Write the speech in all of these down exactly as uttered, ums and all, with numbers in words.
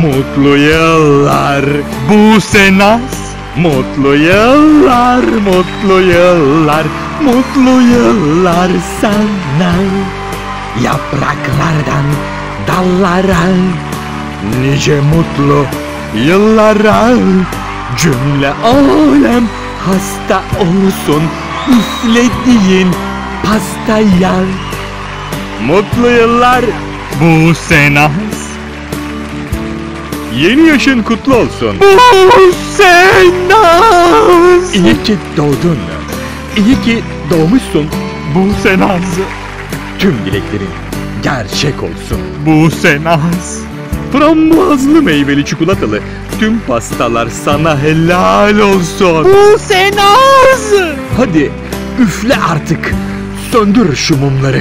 Mutlu yıllar Buse Naz. Mutlu yıllar, mutlu yıllar, mutlu yıllar sana. Yapraklardan dallara, nice mutlu yıllara. Cümle alem hasta olsun üflediğin pastaya. Mutlu yıllar Buse Naz. Yeni yaşın kutlu olsun Buse Naz. İyi ki doğdun. İyi ki doğmuşsun Buse Naz. Tüm dileklerin gerçek olsun Buse Naz. Frambuazlı meyveli çikolatalı tüm pastalar sana helal olsun Buse Naz. Hadi üfle artık, söndür şu mumları.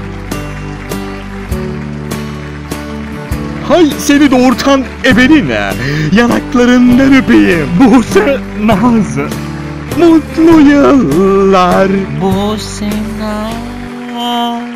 Hay seni doğurtan ebeline, yanaklarından öpeyim Buse Naz. Mutlu yıllar Buse Naz.